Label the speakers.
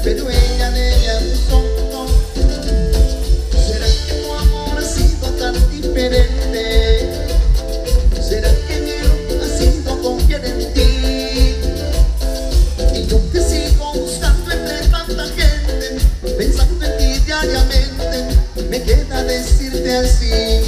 Speaker 1: pero ella de ella no. ¿Será que tu amor ha sido tan diferente? ¿Será que mi amor ha sido confiar en ti? Y yo te sigo buscando entre tanta gente, pensando en ti diariamente, me queda decirte así.